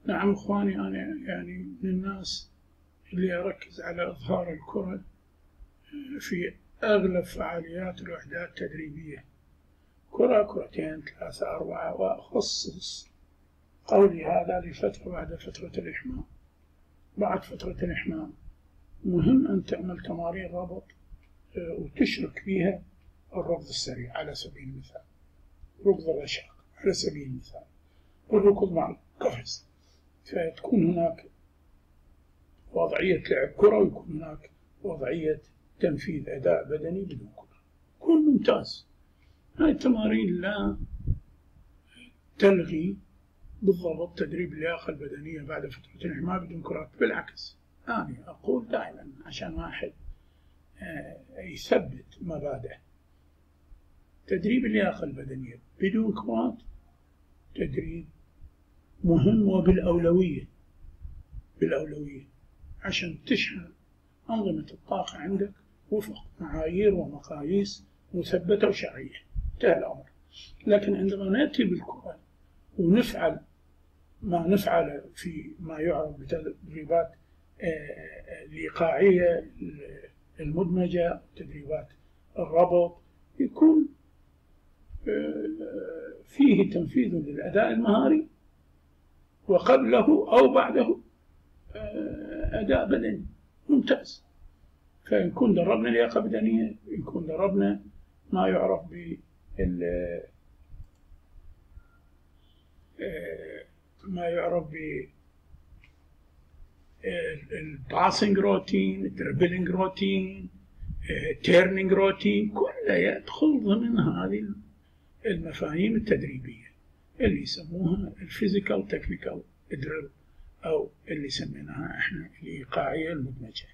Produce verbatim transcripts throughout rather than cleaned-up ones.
نعم إخواني، أنا يعني من الناس اللي أركز على إظهار الكرة في أغلب فعاليات الوحدات التدريبية، كرة كرتين ثلاثة أربعة، وأخصص قولي هذا لفترة بعد فترة الإحماء. بعد فترة الإحماء مهم أن تعمل تمارين ربط وتشرك فيها الركض السريع على سبيل المثال، ركض الرشاق على سبيل المثال، والركض مع القفز، فتكون هناك وضعية لعب كرة ويكون هناك وضعية تنفيذ أداء بدني بدون كرة، يكون ممتاز. هاي التمارين لا تلغي بالضبط تدريب اللياقة البدنية بعد فترة الإحماء بدون كرات، بالعكس أنا أقول دائما عشان واحد يثبت مبادئ تدريب اللياقة البدنية بدون كرات تدريب مهم وبالأولوية بالأولوية عشان تشحن أنظمة الطاقة عندك وفق معايير ومقاييس مثبتة وشرعية، انتهى الأمر. لكن عندما نأتي بالكرة ونفعل ما نفعل في ما يعرف بتدريبات الإيقاعية المدمجة، تدريبات الربط، يكون فيه تنفيذ للأداء المهاري وقبله أو بعده أداء بدني ممتاز. فنكون دربنا لياقة بدنية، يكون دربنا ما يعرف بال ما يعرف ب الباسنج روتين، الدربلينج روتين، تيرنينج روتين، كلها يدخل ضمن هذه المفاهيم التدريبية اللي يسموها الفيزيكال تكنيكال دريل، أو اللي سميناها احنا الإيقاعية المدمجة.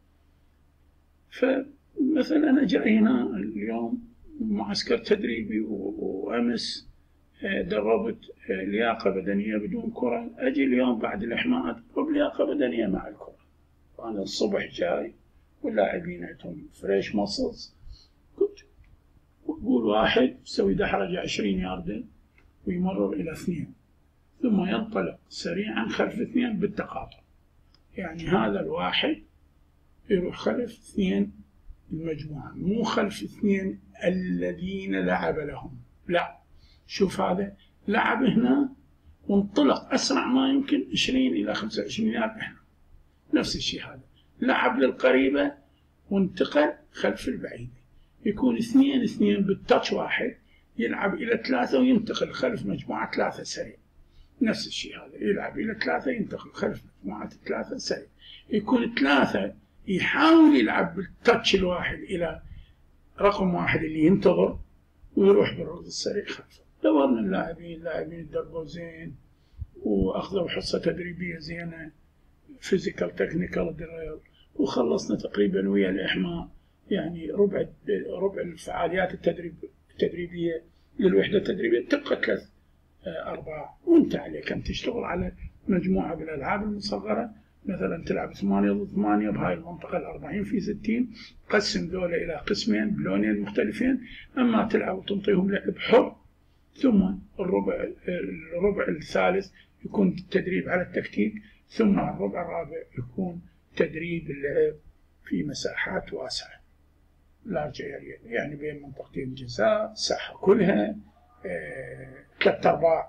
فمثلا أنا جاي هنا اليوم معسكر تدريبي وأمس دربت لياقة بدنية بدون كرة، أجي اليوم بعد الإحماء أدرب لياقة بدنية مع الكرة. وأنا الصبح جاي واللاعبين عندهم فريش ماسلز، كنت وأقول واحد يسوي دحرجة عشرين ياردة ويمرر إلى اثنين، ثم ينطلق سريعا خلف اثنين بالتقاطع، يعني هذا الواحد يروح خلف اثنين المجموعة، مو خلف اثنين الذين لعب لهم، لا، شوف هذا لعب هنا وانطلق أسرع ما يمكن عشرين إلى خمسة وعشرين يارد، هنا نفس الشيء، هذا لعب للقريبة وانتقل خلف البعيدة، يكون اثنين اثنين بالتاتش واحد، يلعب إلى ثلاثة وينتقل خلف مجموعة ثلاثة سريع، نفس الشيء هذا يلعب إلى ثلاثة ينتقل خلف مجموعة ثلاثة سريع، يكون ثلاثة يحاول يلعب بالتاتش الواحد إلى رقم واحد اللي ينتظر ويروح بالركض السريع خلفه. دورنا اللاعبين اللاعبين يدربوا زين وأخذوا حصة تدريبية زينة فيزيكال تكنيكال دريل، وخلصنا تقريبا ويا الإحماء يعني ربع ربع الفعاليات التدريب التدريبية للوحدة التدريبية تبقى ثلاث أربعة، وانت عليك أن تشتغل على مجموعة بالألعاب المصغرة، مثلا تلعب ثمانية ضد ثمانية بهاي المنطقة الأربعين في ستين، قسم ذولا إلى قسمين بلونين مختلفين، أما تلعب وتنطيهم لعب حر، ثم الربع الربع الثالث يكون التدريب على التكتيك، ثم الربع الرابع يكون تدريب اللعب في مساحات واسعة لارج اريا، يعني بين منطقتين الجزاء، ساحة كلها، ثلاثة أرباع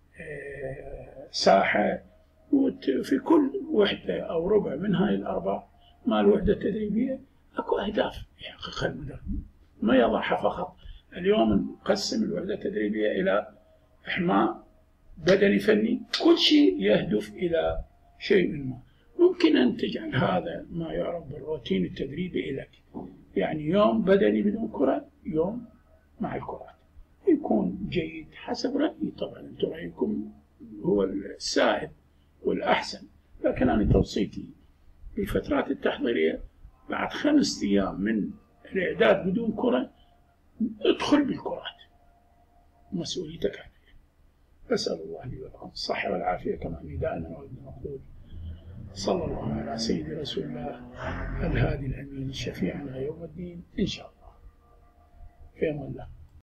ساحة، وفي كل وحدة أو ربع من هاي الأربع مع الوحدة التدريبية أكو أهداف يحققها المدرب، ما يضعها فقط. اليوم نقسم الوحدة التدريبية إلى إحماء بدني فني، كل شيء يهدف إلى شيء ما. ممكن أن تجعل هذا ما يعرف بالروتين التدريبي لك، يعني يوم بدني بدون كرة، يوم مع الكرات، يكون جيد حسب رأيي. طبعا أنتم رأيكم هو السائد والأحسن، لكن أنا توصيتي بالفترات التحضيرية بعد خمس أيام من الإعداد بدون كرة ادخل بالكرات، مسؤوليتك عليك. أسأل الله لي ولكم الصحة والعافية، كما أني دائما أقول صلى الله على سيد رسول الله الهادي الأمين الشفيع على يوم الدين إن شاء الله. في أمان الله.